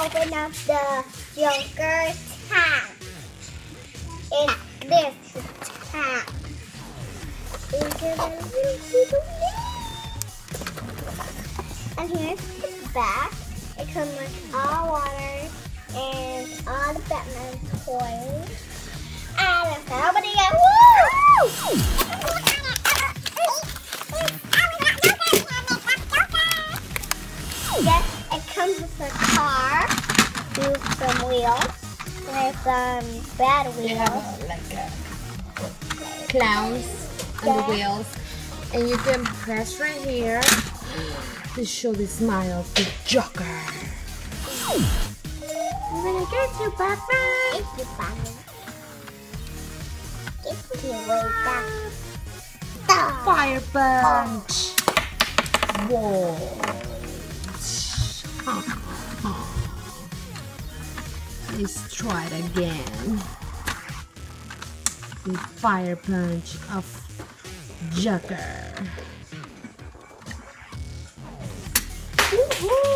open up the Joker tank. It's this tank. And here's the back. It comes with all water and all the Batman toys. And if nobody gets yes, it comes with a car with some wheels. There's some bad wheels. They have clowns on the wheels, and you can press right here to show the smile of the Joker. I'm gonna get you, Batman. Get you, Batman. Get you way back. Fire punch. Whoa. Let's try it again. The fire punch of Joker. Woohoo!